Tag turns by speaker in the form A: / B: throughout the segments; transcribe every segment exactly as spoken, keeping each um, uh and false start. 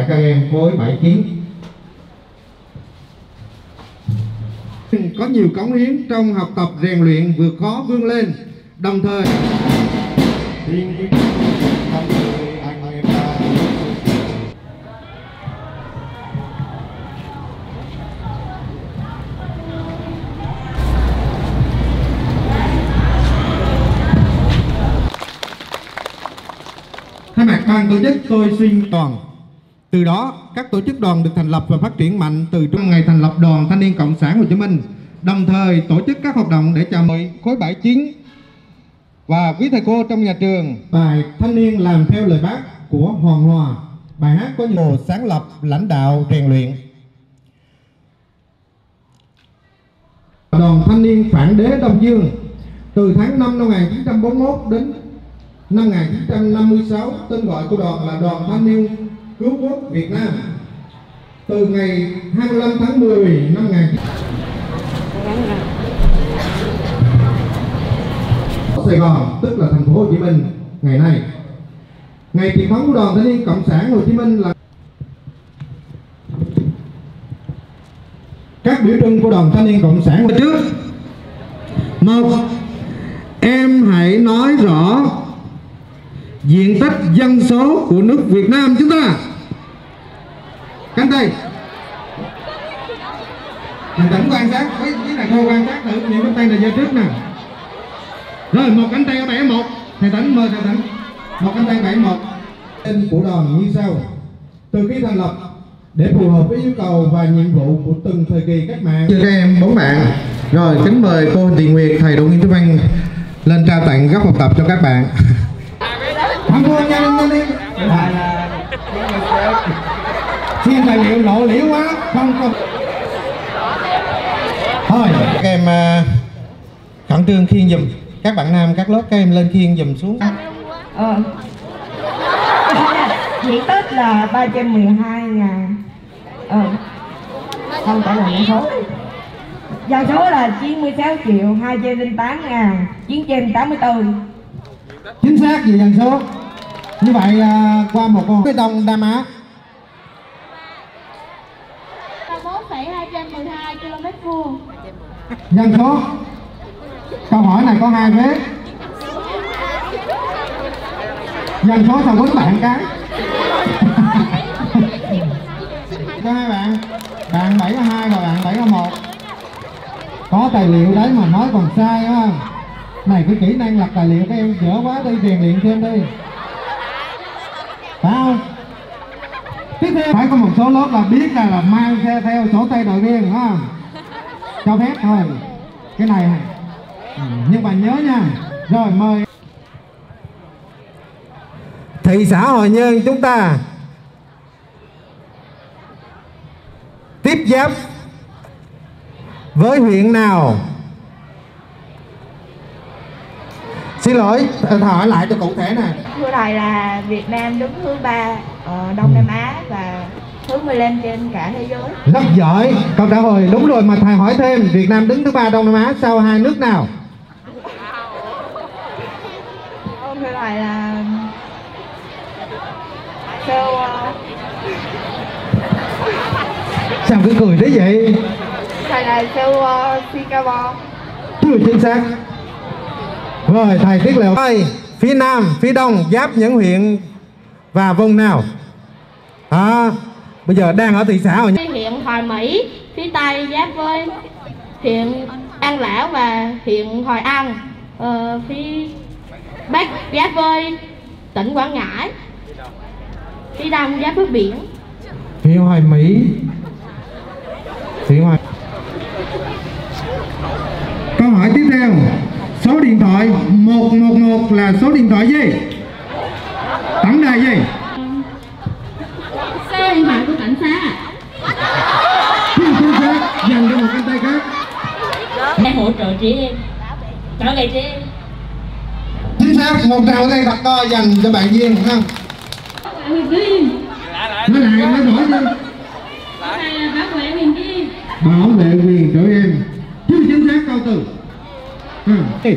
A: cả các em khối bảy chín. Có nhiều cống hiến trong học tập rèn luyện vượt khó vươn lên, đồng thời thay mặt ban tổ chức tôi xin đoàn. Từ đó, các tổ chức đoàn được thành lập và phát triển mạnh từ trong ngày thành lập Đoàn Thanh niên Cộng sản Hồ Chí Minh, đồng thời tổ chức các hoạt động để chào mừng khối bảy chín và quý thầy cô trong nhà trường. Bài Thanh niên làm theo lời bác của Hoàng Hòa, bài hát có nhiều sáng lập, lãnh đạo, rèn luyện. Đoàn Thanh niên Phản đế Đông Dương từ tháng năm năm một nghìn chín trăm bốn mươi mốt đến năm một nghìn chín trăm năm mươi sáu, tên gọi của đoàn là Đoàn Thanh niên Cứu quốc Việt Nam. Từ ngày hai mươi lăm tháng mười năm một nghìn chín trăm Sài Gòn, tức là thành phố Hồ Chí Minh ngày nay. Ngày truyền thống của Đoàn Thanh niên Cộng sản Hồ Chí Minh là các biểu trưng của Đoàn Thanh niên Cộng sản trước. Một, em hãy nói rõ diện tích dân số của nước Việt Nam chúng ta. Cánh tay. Thầy Tĩnh quan sát, với cái này thôi quan sát thử những cánh tay này ra trước nè. Rồi một cánh tay ở bảy một. Thầy Tĩnh mời thầy Tĩnh. Một cánh tay bảy một. Tên của đoàn như sau. Từ khi thành lập để phù hợp với yêu cầu và nhiệm vụ của từng thời kỳ cách mạng. Các em bốn bạn. Rồi kính mời cô Tiền Nguyệt, thầy Đỗ Nguyễn Thế Văn lên trao tặng góc học tập cho các bạn. Tham ơn nha, nhanh đi. Xin tài liệu lộ liễu quá, không không. Thôi, các em uh, khẩn trương khiêng giùm. Các bạn nam các lớp các em lên khiêng giùm xuống.
B: Ờ. Diện tích là ba trăm mười hai ngàn. Ờ. Không phải là dân số. Dân số là chín mươi sáu triệu hai trăm lẻ tám ngàn chín trăm tám mươi tư.
A: Chính xác về dân số. Như vậy uh, qua một con cái Đông Nam Á
C: bốn phẩy hai trăm mười hai ki lô mét vuông.
A: dân số. Câu hỏi này có hai vế. Dân số sao quýnh bạn cái. Có hai bạn. Bạn bảy mươi hai và bạn bảy mươi một. Có tài liệu đấy mà nói còn sai đúng không? Này cái kỹ năng lật tài liệu các em dở quá đi, rèn luyện thêm đi. Phải không? Tiếp theo phải có một số lớp là biết là, là mang theo, theo sổ tay đội viên đúng không? Cho phép thôi. Cái này ừ, nhưng mà nhớ nha. Rồi mời. Thị xã Hoài Nhơn chúng ta tiếp giáp với huyện nào? Xin lỗi, hỏi lại cho cụ thể nè.
B: Thưa thầy là Việt Nam đứng thứ ba ở Đông Nam Á và thứ mười lăm trên cả thế giới.
A: Rất giỏi, câu trả lời đúng rồi mà thầy hỏi thêm. Việt Nam đứng thứ ba Đông Nam Á sau hai nước nào?
B: Thưa thầy là sau uh...
A: sao cứ cười thế vậy?
B: Thầy là sau uh, Singapore.
A: Chưa chính xác. Rồi thầy tiết liệu ơi, phía Nam, phía Đông giáp những huyện và vùng nào? À, bây giờ đang ở thị xã rồi.
C: Huyện Hoài Mỹ, phía Tây giáp với huyện An Lão và huyện Hoài An, ờ, phía Bắc giáp với tỉnh Quảng Ngãi, phía Đông giáp với biển.
A: Huyện Hoài Mỹ, huyện Hoài. Câu hỏi tiếp theo. Số điện thoại một một một là số điện thoại gì? Tổng đài gì?
C: Số điện thoại của cảnh sát.
A: Chính xác, dành cho một cánh tay khác.
C: Để hỗ trợ chị em, bảo vệ chị em.
A: Chính xác, một tràng tay đặt co dành cho bạn Duyên không?
C: Huyền Duyên.
A: Nói lại, nói rõ đi.
C: Thầy là bảo vệ Huyền Duyên.
A: Bảo vệ quyền cho em. Chưa chính xác câu từ. Ừ.
C: Thầy,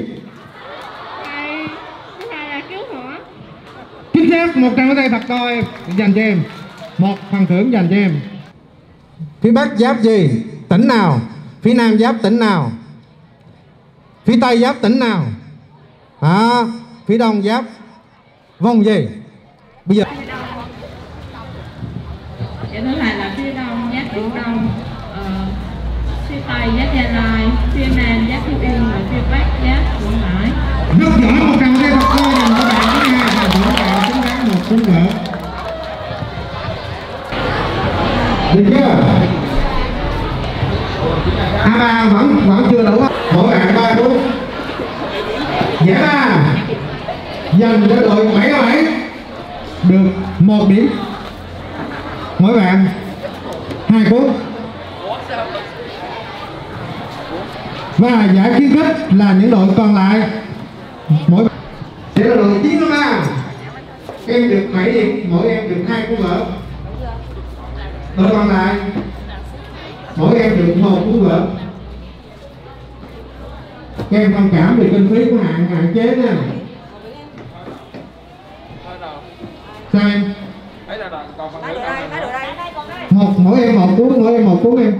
C: thầy là cứu hỏa.
A: Chính xác, một tràng tay đặt co em dành cho em. một phần thưởng dành cho em. Phía Bắc giáp gì? Tỉnh nào? Phía Nam giáp tỉnh nào? Phía Tây giáp tỉnh nào? À, phía Đông giáp vòng gì? Bây giờ
D: Dạ thưa thầy là phía Đông giáp Biển Đông, ờ, phía Tây giáp Gia Lai, phía Nam giáp Phú Yên và phía Bắc giáp Quảng Ngãi.
A: rất giỏi, một tràng tay thật cao dành cho bạn thứ hai và của bạn xứng đáng một cung vợ. Được chưa? A ba vẫn vẫn chưa đủ, mỗi bạn ba phút. Giải ba dành cho đội bảy mươi bảy được một điểm mỗi bạn, hai phút. Và giải khuyến khích là những đội còn lại mỗi sẽ là đội chín mươi ba, em được bảy điểm, mỗi em được hai cú vợ. Đội còn lại mỗi em được một cú vợ. Các em thông cảm vì kinh phí của hạn hạn chế nha. Sao em? Một mỗi em một cuốn, mỗi em một cuốn em.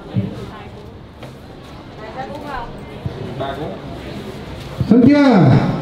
A: Xong chưa?